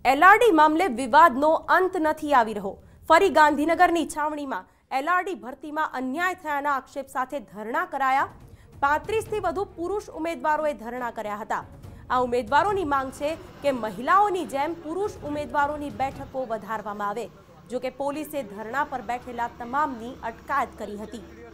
LRD मामले विवादનો અંત નથી આવી રહ્યો। ફરી ગાંધીનગરની છાવણીમાં LRD ભરતીમાં અન્યાય થયાના આક્ષેપ સાથે ધરણા કરાયા। 35 થી વધુ પુરુષ ઉમેદવારોએ ધરણા કર્યા હતા। આ ઉમેદવારોની માંગ છે કે મહિલાઓની જેમ પુરુષ ઉમેદવારોની બેઠકો વધારવામાં આવે। જો કે પોલીસે ધરણા પર બેઠેલા તમામની અટકાયત કરી હતી।